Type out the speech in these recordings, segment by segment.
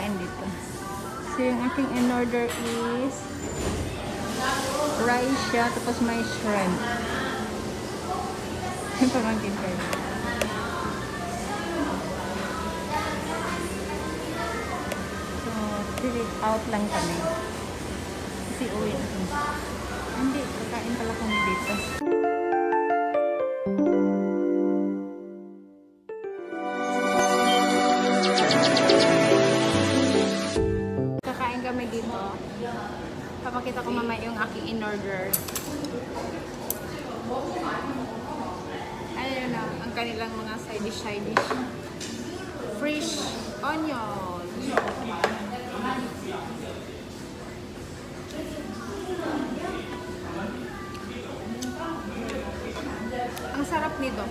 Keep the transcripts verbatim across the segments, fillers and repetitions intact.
kakain dito. So, yung aking in-order is rice siya, tapos may shrimp. Yung pamangkin kayo. So, sit out lang kami. Kasi uwi na kami. Hindi, kakain pala kami dito. Kakain kami dito. Papakita ko mamaya yung aking in-order. Ayun na, ang kanilang mga side dish, side dish. Fresh onion. Ang sarap nito.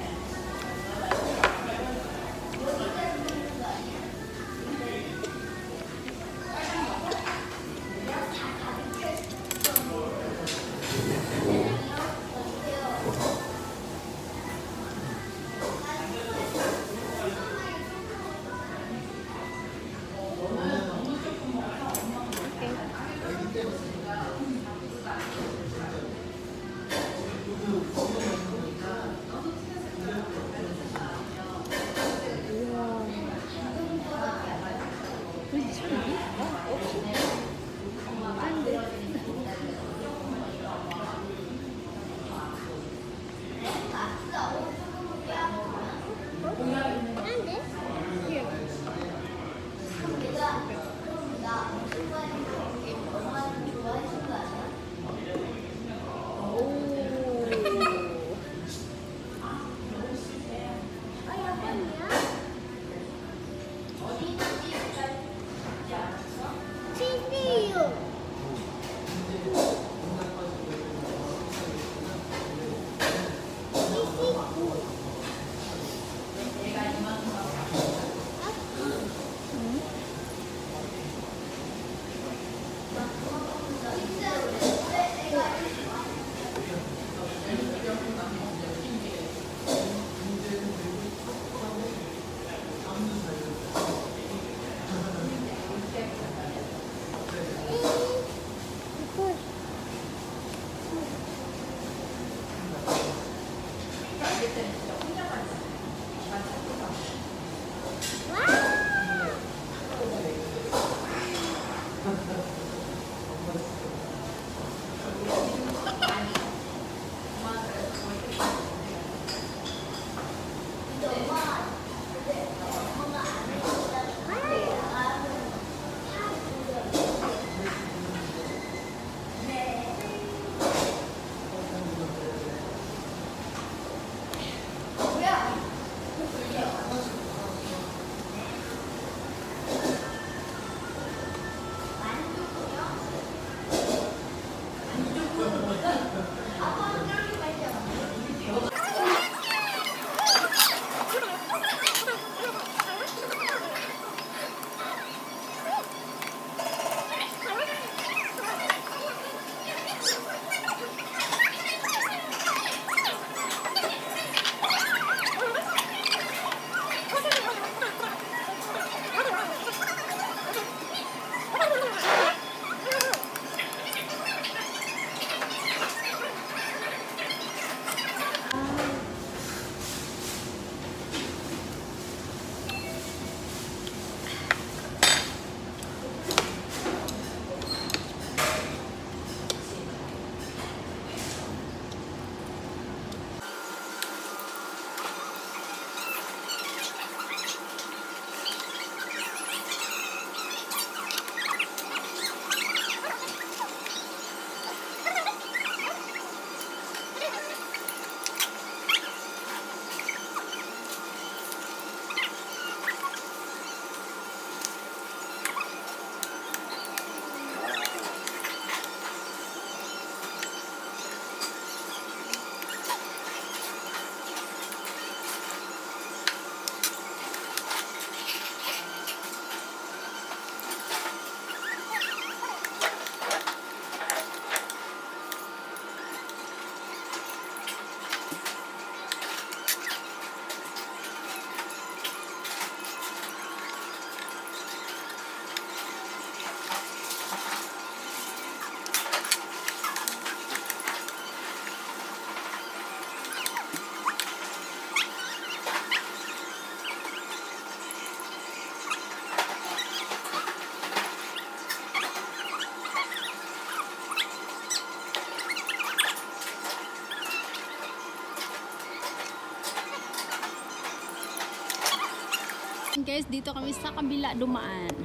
Ayan guys, dito kami sa kabila dumaan.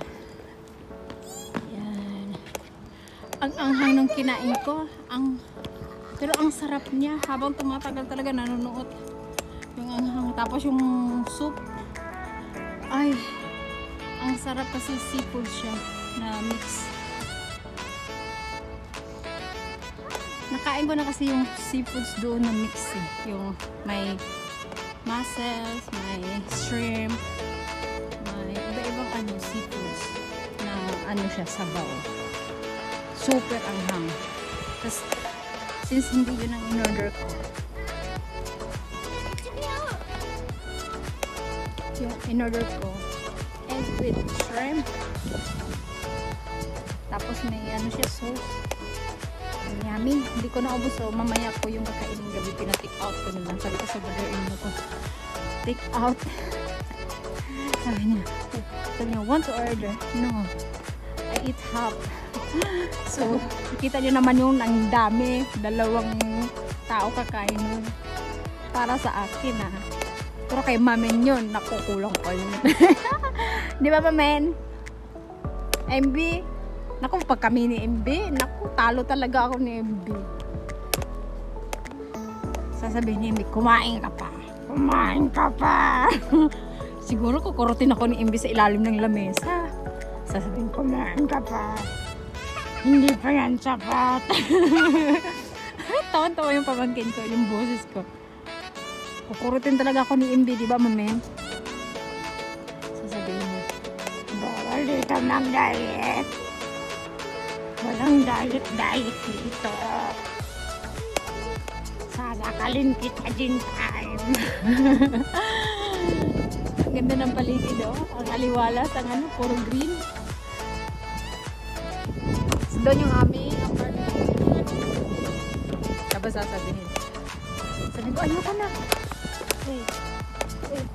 Ayan. Ang anghang ng kinain ko. Ang, pero ang sarap niya. Habang tumatagal talaga nanonood. Yung anghang. Tapos yung soup. Ay. Ang sarap kasi seafood siya. Na mix. Nakain ko na kasi yung seafoods doon na mix eh. Yung may mussels, may shrimp, may iba-ibang ano, seafoods na ano siya, sabaw. Super anghang. Tapos, since hindi yun ang in-order ko, yung in-order ko, egg with shrimp. Tapos may ano siya, sauce. Yummy. Hindi ko naubos, so mamaya ko yung kakainin gabi, pina-take out ko na lang. Sabi ko sa brother-in mo ko, take out. Sabi niya, sabi niya, want to order? No. I eat half. So, kita niyo naman yung ang dami. Dalawang tao kakain nun. Para sa akin ah. Pero kay mamen yun, nakukulang ko yun. Di ba mamen? M B? Naku, pag kami ni M B, naku, talo talaga ako ni M B. Sasabihin ni M B, kumain ka pa. Kumain ka pa. Siguro kukurutin ako ni M B sa ilalim ng lamesa. Sasabihin, kumain ka pa. Hindi pa yan sapat. Tawan-tawa yung pamangkin ko, yung boses ko. Kukurutin talaga ako ni M B, di ba, mamen? Sasabihin niya, bawal dito mag-diet. Walang diet-diet dito. Sana kalin kita din time. Ang ganda ng paligid, oh. Ang aliwalas, ang ano, puro green. So, doon yung aming apartment. Tapos sasabihin. Sabi ko, ayoko na. Wait. Wait.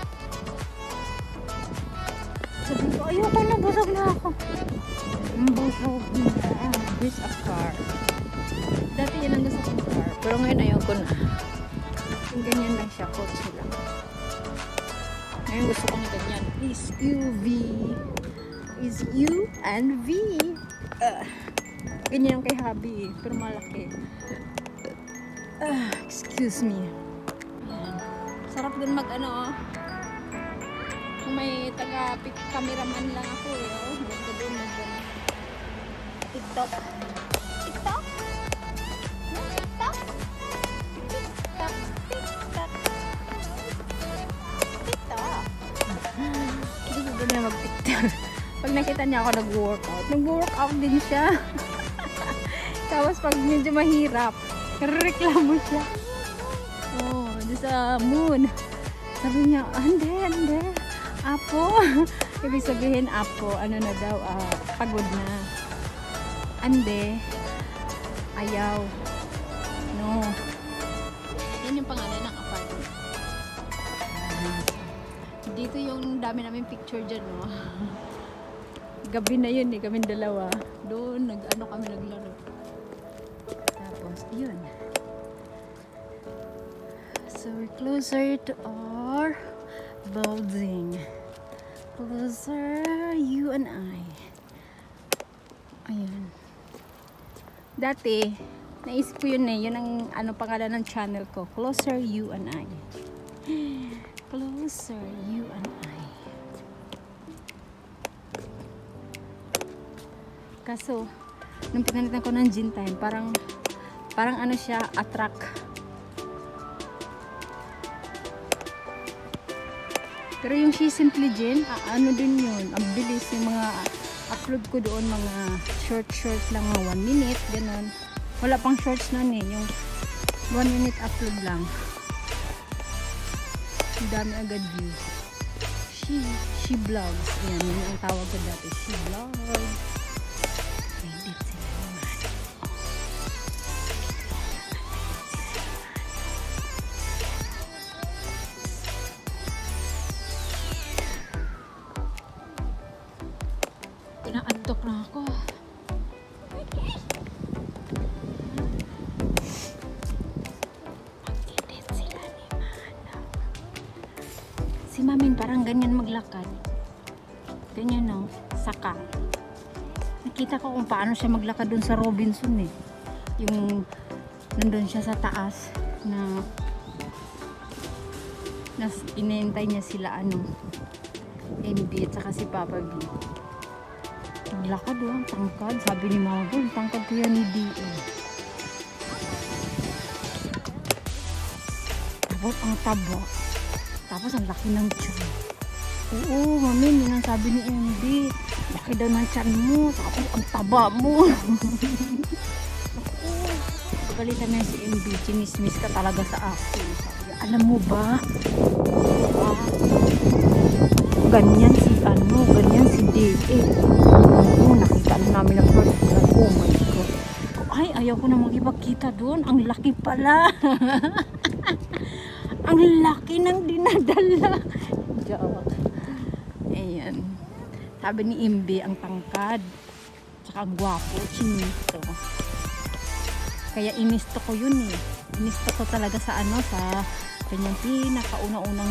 Sabi ko, ayoko na. Busog na ako. Busog na. There's a car. Dati yan ang gusto kong car. Pero ngayon ayoko na. Yung ganyan lang siya. Kotse lang. Ngayon gusto ko na ganyan. Is U V. Is U and V. Uh, ganyan yung kay hubby. Pero malaki. Uh, excuse me. Ayan. Sarap din mag ano. Kung may taga-cameraman lang ako eh. Oh. Ganda din mag ano. TikTok. TikTok? No, TikTok? TikTok. TikTok. TikTok. Hindi ko ganyan mag-TikTok. Pag nakita niya ako nag-workout, nag-workout din siya. Tapos pag medyo mahirap, reklamo siya. Oh, di sa moon. Sabi niya, ande, ande. Apo. Ibig sabihin, apo, ano na daw, uh, pagod na. Ande. Ayaw. No. Yan yung pangalan ng apartment. Dito yung dami namin picture dyan, no? Gabi na yun eh, kami dalawa. Doon, nag-ano kami naglaro. Tapos, yun. So, we're closer to our building. Closer, you and I. Ayan. Dati, naisip ko yun eh. Yun ang ano, pangalan ng channel ko. Closer, you and I. Closer, you and I. Kaso, nung pinalitan ko ng gin time, parang, parang ano siya, attract. Pero yung She Simply Gin, ah, ano din yun, ang bilis yung mga upload ko doon, mga short short lang, mga one minute, ganun. Wala pang shorts na eh, yung one minute upload lang. Ang dami agad views. She, she vlogs. Ayan, yun ang tawag ko dati. She vlogs. Edit sila naman. Pinaantok na ako. Si Mamin parang ganyan maglaro. maglakad. Ganyan no, saka. Nakita ko kung paano siya maglakad dun sa Robinson eh. Yung nandun siya sa taas na nas inintay niya sila ano, M B at saka si Papa B. Naglakad oh, ang tangkad. Sabi ni Mama Bol, tangkad ko yan ni D A. Tapos ang taba. Tapos ang laki ng tiyan. Oo, mami, yun ang sabi ni M B. Laki daw ng tiyan mo. Tapos ang taba mo. Pagalitan na si M B. Chinismis ka talaga sa akin. Sabi niya, alam mo ba? Ah, ganyan si ano, ganyan si D A. Oo, nakita na namin ang first blood. Oh my God. Ay, ayaw ko na magipagkita doon. Ang laki pala. Ang laki ng dinadala. Joke. Ayan. Sabi ni Imbi, ang tangkad. Tsaka ang gwapo. Chinito. Kaya inisto ko yun eh. Inisto ko talaga sa ano, sa kanyang pinakauna-unang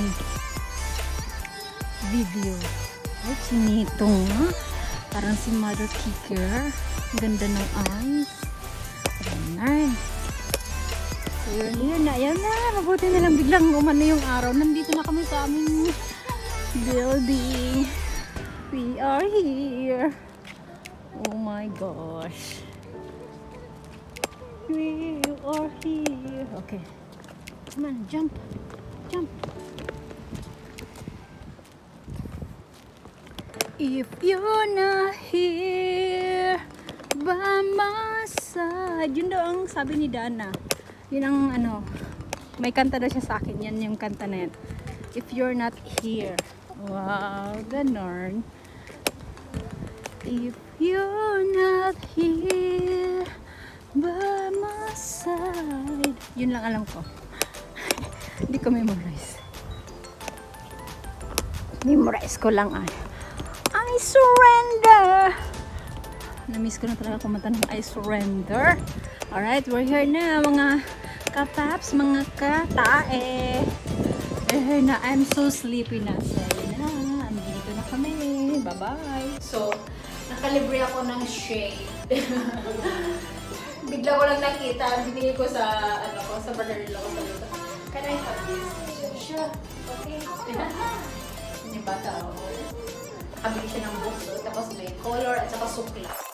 video. Ay, chinito nga. Parang si Mother Kicker. Ganda ng eyes. Ayan. So, yun, yun na, yan na. Mabuti na lang biglang umano yung araw. Nandito na kami sa aming building. We are here. Oh my gosh. We are here. Okay. Come on, jump. Jump. If you're not here by my side. Yun daw ang sabi ni Dana. Yun ang ano, may kanta daw siya sa akin. Yan yung kanta na yan. If you're not here. Wow, ganon. If you're not here by my side. Yun lang alam ko. Hindi ko memorize. Memorize ko lang ay. I surrender. Na-miss ko na talaga kumanta ng I surrender. Alright, we're here na mga kapaps, mga katae. We're here na. I'm so sleepy na. So, na. Andito na kami. Bye-bye. So, nakalibre ako ng shade. Bigla ko lang nakita. Binili ko sa, ano ko, sa brother-in-law ko sa luto. Can I have this? Sure. Okay. Yung bata ako. Nakabili siya ng book. Tapos may color at saka sukla.